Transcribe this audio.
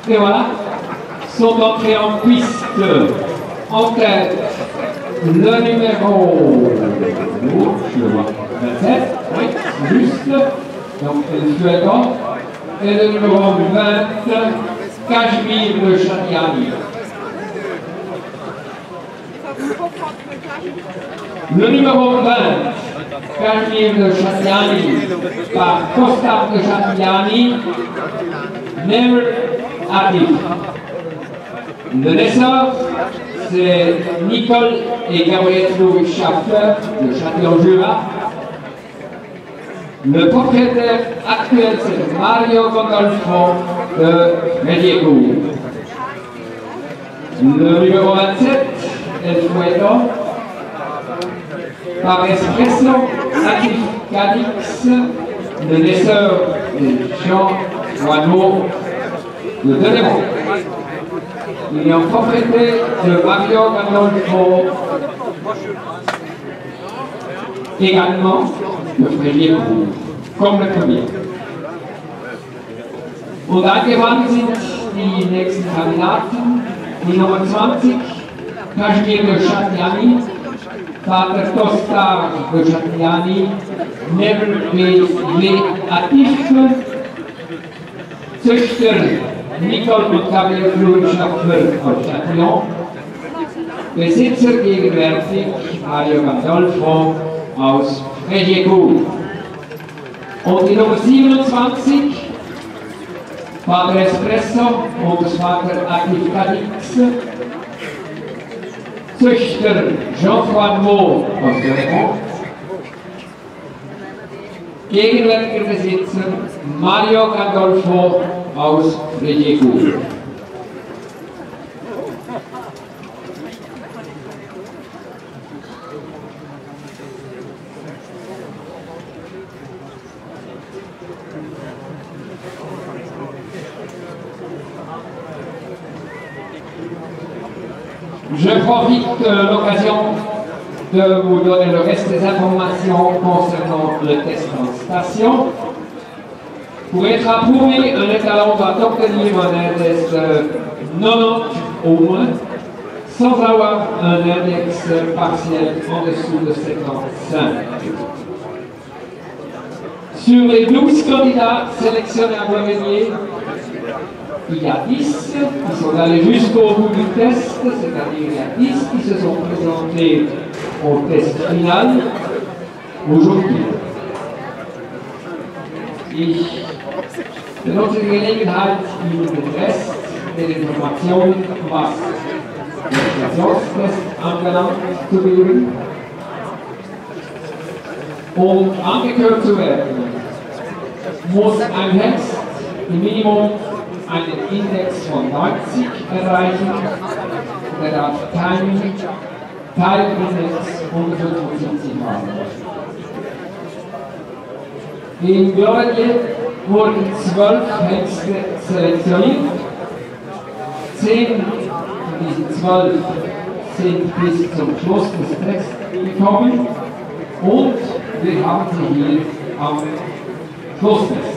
Et voilà, sont entrés en piste en tête le numéro, je le vois, 27, oui, juste, donc le Fuego, et le numéro 20, Cashmir de Chatigani. Le numéro 20, Cashmir de Chatigani, par Costa de Chatigani, Never Active. Le naisseur, c'est Nicole et Gabriel Schaffer de Châtillon-Jura. Le propriétaire actuel, c'est Mario Gondolfo de Médiécourt. Le numéro 27, El Fuego, par Espresso, Chatigani, le naisseur de Jean Wano de Delémont. Il est en propriété de Mario Gondolfo, également de Médiécourt, comme le premier. Und angewandt sind die nächsten Kandidaten, die Nummer 20, Cashmir de Chatigani, Vater Costa de Chatigani, Never Be Actif, Züchter Nicole und Gabriel Schaffer aus Châtillon, Besitzer gegenwärtig Mario Gondolfo aus Médiécourt. Und die Nummer 27, Vater Espresso und das Vater Attelage, Züchter Jean-François aus Delémont, gegenwärtiger Besitzer Mario Gondolfo aus Médiécourt. Je profite de l'occasion de vous donner le reste des informations concernant le test en station. Pour être approuvé, un étalon doit obtenir un index de 90 au moins, sans avoir un index partiel en dessous de 75. Sur les 12 candidats sélectionnés à Boisvenier, il y a 10 qui sont allés jusqu'au bout du test, c'est-à-dire il y a 10 qui se sont présentés au test final aujourd'hui. Ich benutze die Gelegenheit, Ihnen den Rest der Informationen, was den Versorgungstest anbelangt, zu geben. Um angehört zu werden, muss ein Test im Minimum einen Index von 90 erreichen, der darf keinen Teilindex unter 75 haben. In Boisvenier wurden 12 Hengste selektioniert. 10 von diesen 12 sind bis zum Schluss des Tests gekommen und wir haben sie hier am Schlusstest.